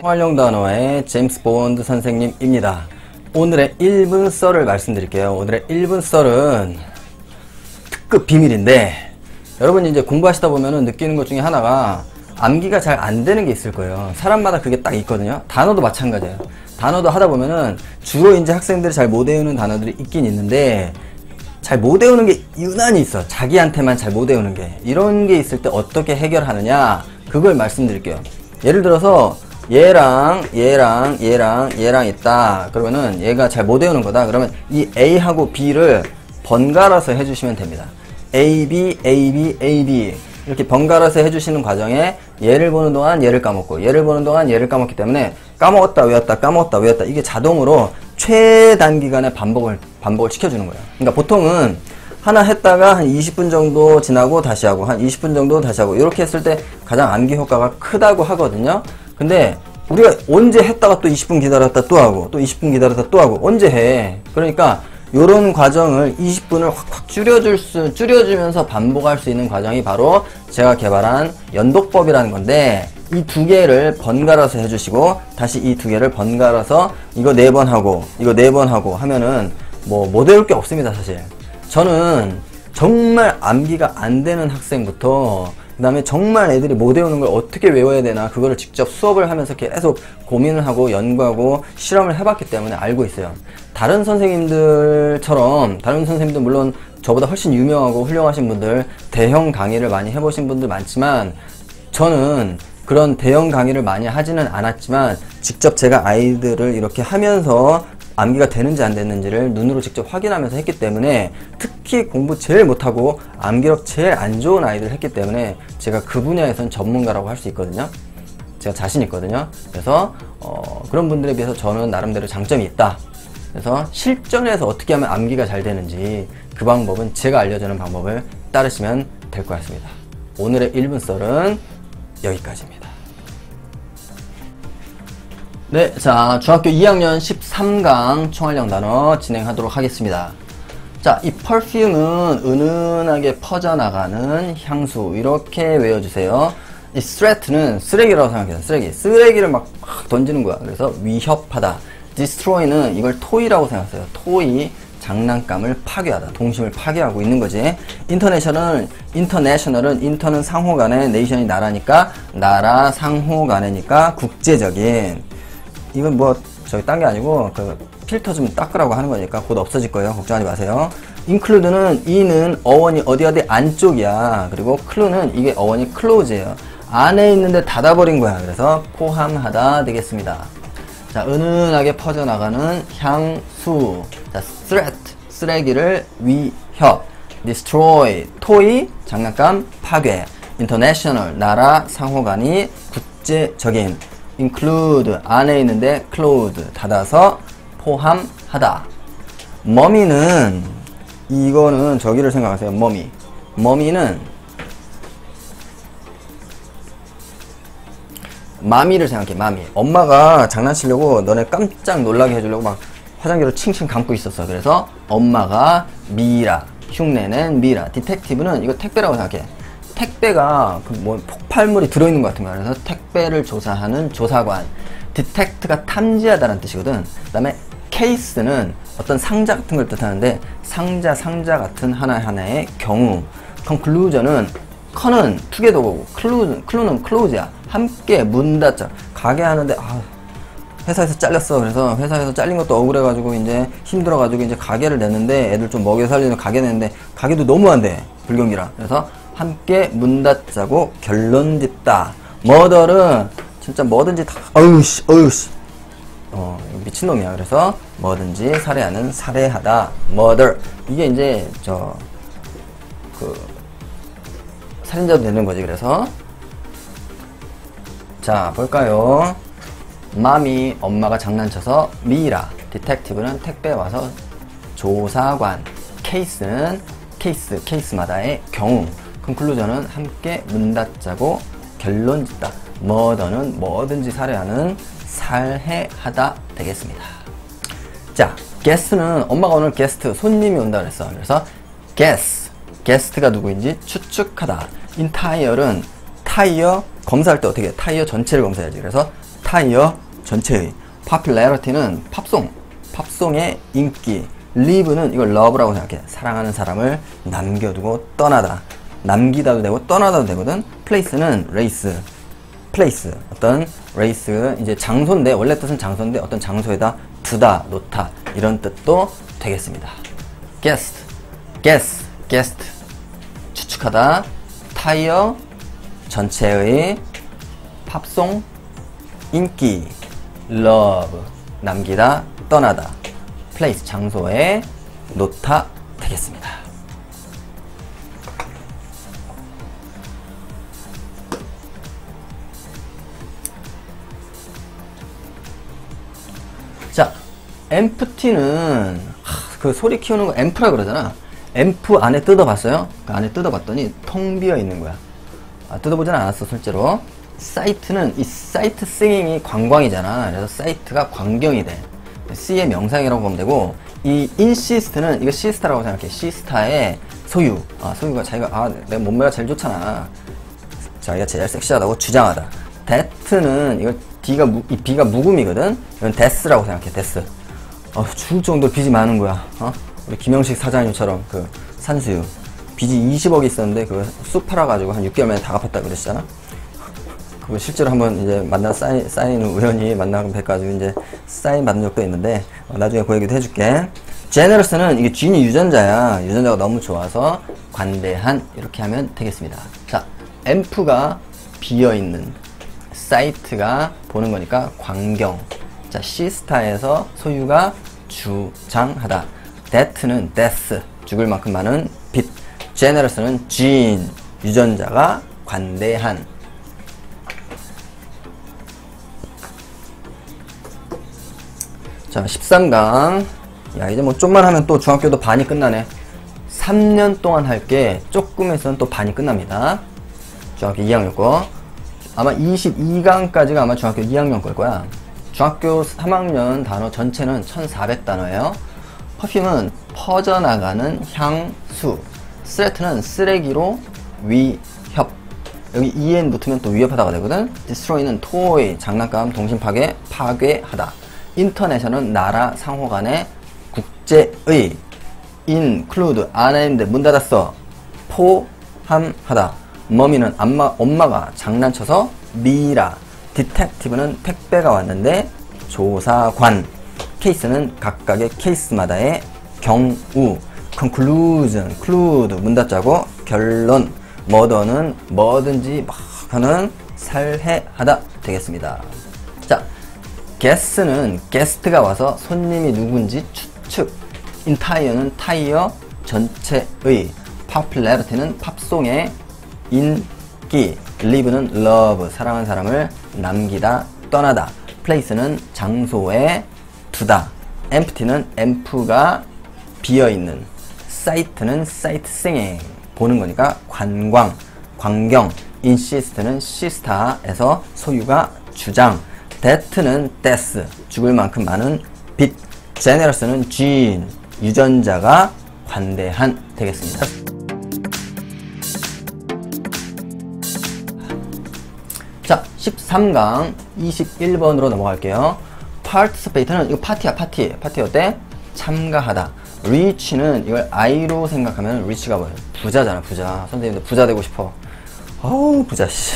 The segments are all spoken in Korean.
활용 단어의 제임스 본드 선생님입니다. 오늘의 1분 썰을 말씀드릴게요. 오늘의 1분 썰은 특급 비밀인데, 여러분이 이제 공부하시다 보면은 느끼는 것 중에 하나가 암기가 잘 안 되는 게 있을 거예요. 사람마다 그게 딱 있거든요. 단어도 마찬가지예요. 단어도 하다 보면은 주로 이제 학생들이 잘 못 외우는 단어들이 있긴 있는데, 잘 못 외우는 게 유난히 있어. 자기한테만 잘 못 외우는 게. 이런 게 있을 때 어떻게 해결하느냐, 그걸 말씀드릴게요. 예를 들어서 얘랑 있다. 그러면은 얘가 잘 못 외우는 거다. 그러면 이 A하고 B를 번갈아서 해주시면 됩니다. A, B, A, B, A, B 이렇게 번갈아서 해주시는 과정에 얘를 보는 동안 얘를 까먹고, 얘를 보는 동안 얘를 까먹기 때문에 까먹었다 외웠다 까먹었다 외웠다, 이게 자동으로 최단기간에 반복을 시켜주는 거예요. 그러니까 보통은 하나 했다가 한 20분 정도 지나고 다시 하고, 한 20분 정도 다시 하고, 이렇게 했을 때 가장 암기 효과가 크다고 하거든요. 근데 우리가 언제 했다가 또 20분 기다렸다 또 하고, 또 20분 기다렸다 또 하고, 언제 해? 그러니까 요런 과정을 20분을 확 줄여주면서 반복할 수 있는 과정이 바로 제가 개발한 연독법이라는 건데, 이 두 개를 번갈아서 해주시고, 다시 이 두 개를 번갈아서 이거 4번 하고, 이거 4번 하고 하면은 못 외울 게 없습니다, 사실. 저는 정말 암기가 안 되는 학생부터, 그 다음에 정말 애들이 못 외우는 걸 어떻게 외워야 되나, 그거를 직접 수업을 하면서 계속 고민을 하고 연구하고 실험을 해봤기 때문에 알고 있어요. 다른 선생님들 물론 저보다 훨씬 유명하고 훌륭하신 분들, 대형 강의를 많이 해보신 분들 많지만, 저는 그런 대형 강의를 많이 하지는 않았지만 직접 제가 아이들을 이렇게 하면서 암기가 되는지 안 됐는지를 눈으로 직접 확인하면서 했기 때문에, 특히 공부 제일 못하고 암기력 제일 안 좋은 아이들을 했기 때문에 제가 그 분야에선 전문가라고 할 수 있거든요. 제가 자신 있거든요. 그래서 그런 분들에 비해서 저는 나름대로 장점이 있다. 그래서 실전에서 어떻게 하면 암기가 잘 되는지, 그 방법은 제가 알려주는 방법을 따르시면 될 것 같습니다. 오늘의 1분 썰은 여기까지입니다. 네, 자, 중학교 2학년 13강 총활용 단어 진행하도록 하겠습니다. 자, 이 perfume은 은은하게 퍼져나가는 향수, 이렇게 외워주세요. 이 threat는 쓰레기라고 생각해요. 쓰레기를 막 던지는 거야. 그래서 위협하다. destroy는 이걸 토이라고 생각해요. 토이, 장난감을 파괴하다, 동심을 파괴하고 있는 거지. international은 인터는 상호 간에, nation이 나라니까 나라, 상호 간에니까 국제적인. 이건 저기 딴 게 아니고 그 필터 좀 닦으라고 하는 거니까 곧 없어질 거예요. 걱정하지 마세요. include는 이는 어원이 어디 안쪽이야. 그리고 clue는 이게 어원이 close예요. 안에 있는데 닫아버린 거야. 그래서 포함하다 되겠습니다. 자, 은은하게 퍼져나가는 향수. 자, threat, 쓰레기를 위협. destroy, 토이, 장난감, 파괴. international, 나라, 상호간이 국제적인. include, 안에 있는데 close, 닫아서 포함하다. 머미는, 이거는 저기를 생각하세요. 머미는 마미를 생각해. 마미. 엄마가 장난치려고 너네 깜짝 놀라게 해주려고 막 화장기로 칭칭 감고 있었어. 그래서 엄마가 미라, 흉내낸 미라. 디텍티브는 이거 택배라고 생각해. 택배가 폭발물이 들어있는 것 같은 거야. 그래서 택배를 조사하는 조사관. 디텍트가 탐지하다는 뜻이거든. 그 다음에 케이스는 어떤 상자 같은 걸 뜻하는데, 상자 같은 하나하나의 경우. conclusion은 컨은 투게더고, 클루는 클로즈야. 함께 문 닫자. 가게 하는데 회사에서 잘렸어. 그래서 회사에서 잘린 것도 억울해가지고 이제 힘들어가지고 이제 가게를 냈는데, 애들 좀 먹여 살리는 가게 냈는데 가게도 너무 안 돼, 불경기라. 그래서 함께 문 닫자고 결론 짓다. 머더는 진짜 뭐든지 다 어우씨 미친놈이야. 그래서 뭐든지 살해하는, 살해하다. murder. 이게 이제 살인자도 되는 거지. 그래서 자, 볼까요? 마미, 엄마가 장난쳐서 미라. 디텍티브는 택배 와서 조사관. 케이스는 케이스마다의 경우. 컨클루전은 함께 문 닫자고 결론 짓다. 머더는 뭐든지 살해하는, 살해하다 되겠습니다. 자, 게스트는 엄마가 오늘 게스트, 손님이 온다 그랬어. 그래서 게스트가 누구인지 추측하다. 인타이어는 타이어 검사할 때 어떻게 해? 타이어 전체를 검사해야지. 그래서 entire 전체의, popularity는 팝송의 인기, live는 이걸 love라고 생각해. 사랑하는 사람을 남겨두고 떠나다. 남기다도 되고 떠나다도 되거든. place는 place, 어떤 race, 이제 장소인데, 원래 뜻은 장소인데 어떤 장소에다 두다, 놓다, 이런 뜻도 되겠습니다. guest, 추측하다. tire, 전체의. 팝송, 인기. love, 남기다, 떠나다. place, 장소에. 놓다 되겠습니다. 자, empty는 그 소리 키우는 거 앰프라 그러잖아. 앰프 안에 뜯어봤어요? 그 안에 뜯어봤더니 텅 비어 있는 거야. 뜯어보진 않았어 실제로. 사이트는 이 사이트 싱잉이 관광이잖아. 그래서 사이트가 광경이 돼. C의 명상이라고 보면 되고, 이 insist는 이거 시스타라고 생각해. 시스타의 소유. 소유가 자기가 내 몸매가 제일 좋잖아. 자기가 제일 섹시하다고 주장하다. that는 이거 이 B가 묵음이거든. 이건 that라고 생각해. that. 죽을 정도로 빚이 많은 거야. 우리 김영식 사장님처럼 그 산수유 빚이 20억이 있었는데 그거 쑥 팔아가지고 한 6개월 만에 다 갚았다 그랬잖아. 그거 실제로 한번 이제 사인 우연히 만나고 뵈가지고 이제 사인 받은 적도 있는데, 나중에 그 얘기도 해줄게. generous는 이게 G이 유전자야. 유전자가 너무 좋아서 관대한, 이렇게 하면 되겠습니다. 자, 앰프가 비어있는, 사이트가 보는 거니까 광경. 자, 시스타에서 소유가 주장하다. that는 death, 죽을 만큼 많은 빚. generous는 gene, 유전자가 관대한. 자, 13강. 야, 이제 뭐 좀만 하면 또 중학교도 반이 끝나네. 3년 동안 할게 조금 해서는 또 반이 끝납니다. 중학교 2학년 거. 아마 22강까지가 아마 중학교 2학년 걸 거야. 중학교 3학년 단어 전체는 1400단어예요. 퍼퓸은 퍼져나가는 향수. threat는 쓰레기로 위협. 여기 en 붙으면 또 위협하다가 되거든. destroy는 토의, 장난감, 동심파괴, 파괴하다. internation은 나라 상호 간의 국제의. include, 안에 있는데 문 닫았어. 포함하다. 머미는 엄마가 장난쳐서 미라. detective는 택배가 왔는데 조사관. case는 각각의 케이스마다의 경우. conclusion, conclude, 문 닫자고 결론. murder는 뭐든지 막 하는 살해하다 되겠습니다. 자, guess는 게스트가 와서 손님이 누군지 추측. entire는 타이어, 전체의. popularity는 팝송의 인기. live는 love, 사랑하는 사람을 남기다, 떠나다. place는 장소에 두다. empty는 앰프가 비어있는. sight는 sightseeing, 보는 거니까 관광, 광경. insist는 시스타에서 소유가 주장. that는 death, 죽을 만큼 많은 빚. generous는 gene, 유전자가 관대한 되겠습니다. 자, 13강 21번으로 넘어갈게요. participate는 이거 파티야, 파티. 파티 어때? 참가하다. reach는 이걸 I로 생각하면 reach가 뭐예요? 부자잖아, 부자. 선생님도 부자 되고 싶어. 어우, 부자, 씨.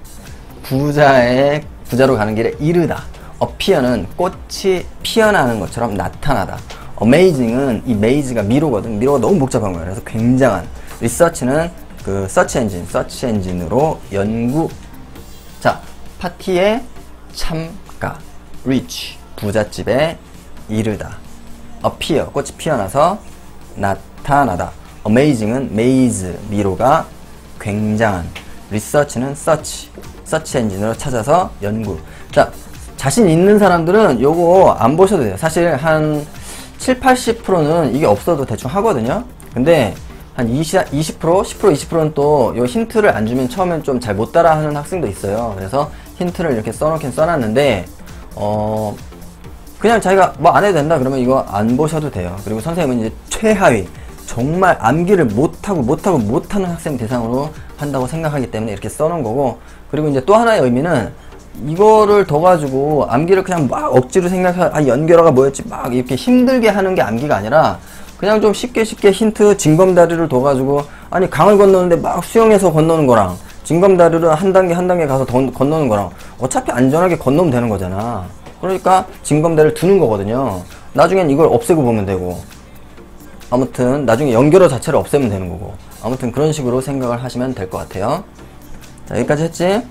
부자로 가는 길에 이르다. appear는 꽃이 피어나는 것처럼 나타나다. amazing은 이 maze가 미로거든. 미로가 너무 복잡한 거야. 그래서 굉장한. research는 그 search engine으로 연구. 자, 파티에 참가. reach, 부잣집에 이르다. appear, 꽃이 피어나서 나타나다. amazing은 maze, 미로가 굉장한. research는 search engine으로 찾아서 연구. 자, 자신 있는 사람들은 요거 안 보셔도 돼요. 사실 한 7, 80%는 이게 없어도 대충 하거든요. 근데 한 20%, 10%, 20%는 또 요 힌트를 안 주면 처음엔 좀 잘 못 따라 하는 학생도 있어요. 그래서 힌트를 이렇게 써놓긴 써놨는데, 그냥 자기가 뭐 안 해도 된다 그러면 이거 안 보셔도 돼요. 그리고 선생님은 이제 최하위, 정말 암기를 못하는 학생 대상으로 한다고 생각하기 때문에 이렇게 써놓은 거고, 그리고 이제 또 하나의 의미는 이거를 더 가지고 암기를 그냥 막 억지로 생각해, 아, 연결어가 뭐였지? 막 이렇게 힘들게 하는 게 암기가 아니라 그냥 좀 쉽게 힌트, 징검다리를 더 가지고, 아니, 강을 건너는데 막 수영해서 건너는 거랑 징검다리를 한 단계 가서 건너는 거랑 어차피 안전하게 건너면 되는 거잖아. 그러니까 징검다리를 두는 거거든요. 나중엔 이걸 없애고 보면 되고, 아무튼 나중에 연결어 자체를 없애면 되는 거고, 아무튼 그런 식으로 생각을 하시면 될 것 같아요. 자, 여기까지 했지?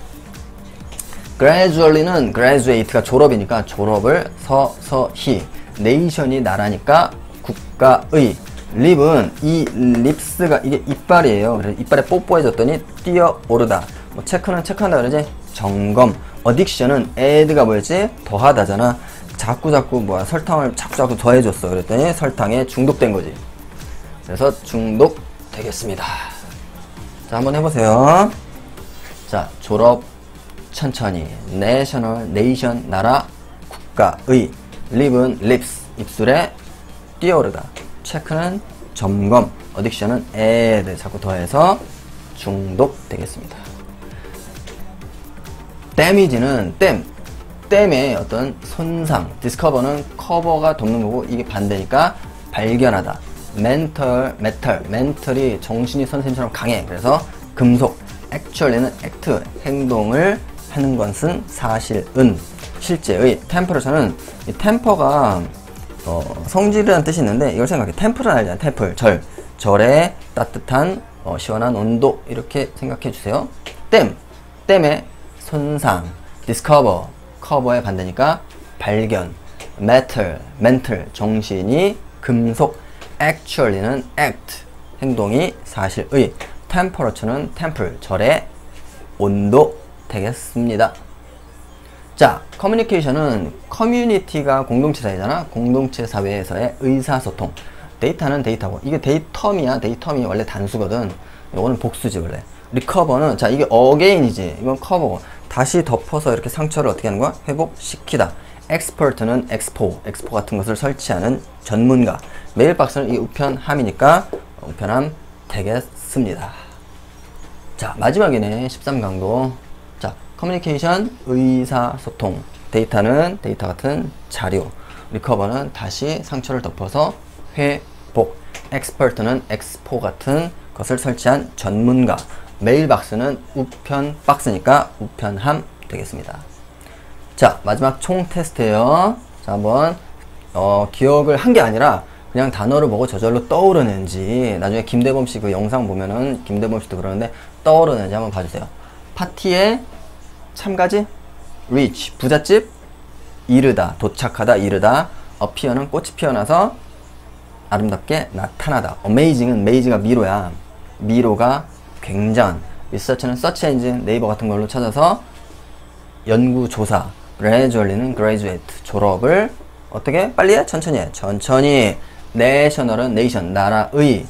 gradually는 graduate가 졸업이니까 졸업을 서서히, nation이 나라니까 국가의, live은 이 립스가 이게 이빨이에요. 그래서 이빨에 뽀뽀해졌더니 뛰어오르다. 뭐 체크는 체크한다 그러지? 점검. addiction은 add가 뭐였지? 더하다잖아. 자꾸 뭐야, 설탕을 자꾸 더해줬어. 그랬더니 설탕에 중독된 거지. 그래서 중독되겠습니다. 자, 한번 해보세요. 자, 졸업 천천히, national, nation, 나라, 국가의, live은 lips, 입술에 뛰어오르다, 체크는 점검, addiction은 add, 자꾸 더해서 중독되겠습니다. damage는 댐의 어떤 손상, discover는 cover가 돕는 거고, 이게 반대니까 발견하다. mental이 정신이 선생님처럼 강해. 그래서 금속. actually는 act, 행동을 하는 것은 사실은, 실제의. temperature는 이 temper가 성질이라는 뜻이 있는데, 이걸 생각해. 템플은 알잖아. 템플, 절의 따뜻한 시원한 온도, 이렇게 생각해 주세요. 댐의 손상, discover, cover의 반대니까 발견, mental, 정신이 금속, actually는 act, 행동이 사실의, temperature는 temple, 절의 온도 되겠습니다. 자, 커뮤니케이션은 커뮤니티가 공동체 사회잖아. 공동체 사회에서의 의사소통. 데이터는 데이터고, 이게 데이텀이 원래 단수거든. 이거는 복수지 원래. 리커버는, 자, 이게 어게인이지. 이건 커버고, 다시 덮어서 이렇게 상처를 어떻게 하는 거야? 회복시키다. 엑스퍼트는 엑스포 같은 것을 설치하는 전문가. 메일박스는 이 우편함이니까 우편함 되겠습니다. 자, 마지막이네. 13강도. 자, 커뮤니케이션, 의사소통. 데이터는 데이터 같은 자료. 리커버는 다시 상처를 덮어서 회복. 엑스퍼트는 엑스포 같은 것을 설치한 전문가. 메일박스는 우편 박스니까 우편함 되겠습니다. 자, 마지막 총 테스트예요. 자, 한번 기억을 한 게 아니라 그냥 단어를 보고 저절로 떠오르는지, 나중에 김대범 씨 그 영상 보면은 김대범 씨도 그러는데 떠오르는지 한번 봐주세요. 파티에 참가지, reach, 부잣집, 이르다, 도착하다, 이르다. appear는 꽃이 피어나서 아름답게 나타나다. amazing은 maze가 미로야. 미로가 굉장한. research는 search engine, 네이버 같은 걸로 찾아서 연구조사. gradually는 graduate, 졸업을 어떻게? 빨리 해? 천천히 해. 천천히. national은 nation, 나라의.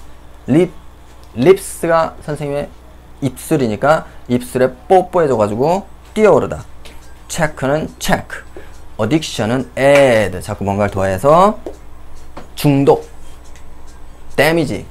lips가 선생님의 입술이니까 입술에 뽀뽀해줘가지고 뛰어오르다. check는 check. addiction은 add, 자꾸 뭔가를 더해서 중독. damage,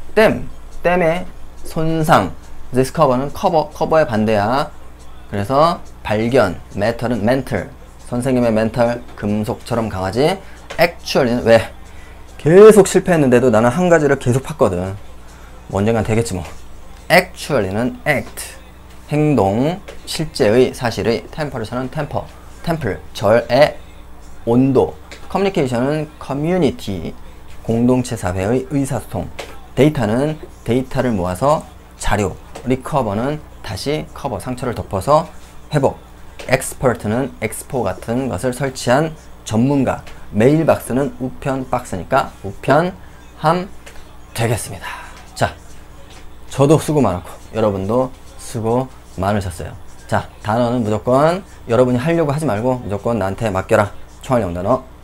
댐의 손상. discover는 cover의 반대야. 그래서 발견. mental은 mental, 선생님의 멘탈 금속처럼 강하지. actually는 왜? 계속 실패했는데도 나는 한 가지를 계속 팠거든. 뭐 언젠간 되겠지 뭐. actually는 act, 행동, 실제의, 사실의. temperature는 temple, 절의 온도. communication은 community, 공동체 사회의 의사소통. 데이터는 데이터를 모아서 자료. recover는 다시 cover, 상처를 덮어서 회복. expert는 expo 같은 것을 설치한 전문가. 메일박스는 우편 박스니까 우편함 되겠습니다. 자, 저도 수고 많았고 여러분도 수고 많으셨어요. 자, 단어는 무조건 여러분이 하려고 하지 말고 무조건 나한테 맡겨라. 총알 영단어